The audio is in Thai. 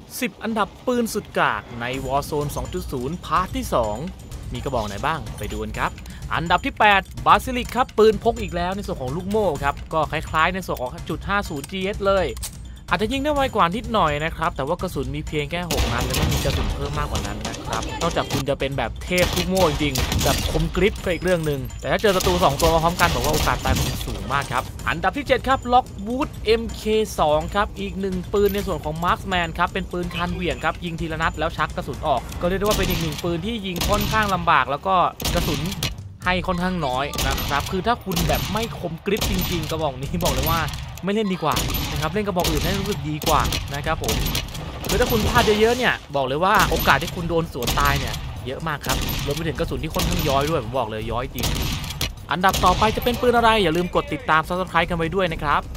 10 อันดับปืนสุดกากใน Warzone 2.0 พาร์ทที่ 2 มีกระบอกไหนบ้างไปดูกันครับอันดับที่ 8 บาซิลิกครับปืนพกอีกแล้วในส่วนของลูกโม่ครับก็คล้ายๆในส่วนของ.50 GS เลยอาจจะยิงได้ไวกว่านิดหน่อยนะครับแต่ว่ากระสุนมีเพียงแค่6นัดและไม่มีกระสุนเพิ่มมากกว่านั้นนะครับนอกจากคุณจะเป็นแบบเทพลูกโม่จริงๆแบบคมกริปก็อีกเรื่องหนึ่งแต่ถ้าเจอศัตรู2ตัวมาพร้อมกันบอกว่าโอกาสตายมันสูงมากครับอันดับที่ 7 ครับล็อกวูด MK2 ครับอีกหนึ่งปืนในส่วนของ Marksman ครับเป็นปืนคันเหวี่ยงครับยิงทีละนัดแล้วชักกระสุนออกก็เรียกได้ว่าเป็นอีกหนึ่งปืนที่ยิงค่อนข้างลำบากแล้วก็กระสุนให้ค่อนข้างน้อยนะครับคือถ้าคุณแบบไม่คมกริปจริงๆกระบอกนี้บอกเลยว่าไม่เล่นดีกว่านะครับเล่นกระบอกอื่นให้รู้สึกดีกว่านะครับผมคือถ้าคุณพลาดเยอะๆเนี่ยบอกเลยว่าโอกาสที่คุณโดนสวนตายเนี่ยเยอะมากครับรวมไปถึงกระสุนที่ค่อนข้างย้อยด้วยผมบอกเลยย้อยจริงอันดับต่อไปจะเป็นปืนอะไรอย่าลืมกดติดตาม Subscribe กันไว้ด้วยนะครับ